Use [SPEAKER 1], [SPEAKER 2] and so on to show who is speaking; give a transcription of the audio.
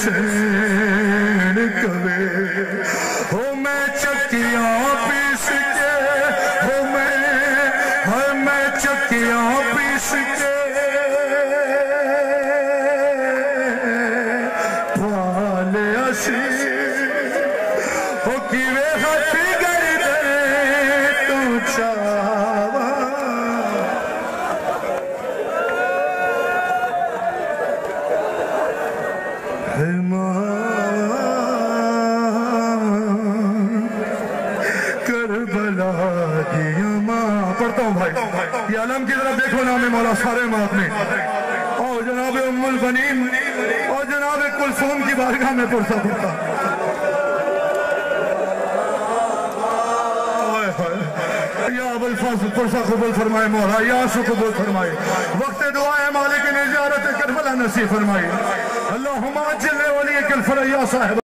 [SPEAKER 1] حسین کبے ہو میں چکیاں پیس کے ہو میں چکیاں پیس کے پال اسی ہو کیوے ہاتھی گئی دے تو چاوا کربلا کی ماں پڑھتا ہوں بھائی یہ علم کی طرف دیکھو نام مولا سارے مات میں اور جناب ام البنین اور جناب کلثوم کی بارگاہ میں پرسا پڑھتا یا ابوالفضل پرسا قبول فرمائے مولا یا سو قبول فرمائے وقت دعا ہے مالک نے زیارت کربلا نصیب فرمائے اللہم اجل ولیک الفرح یا صاحب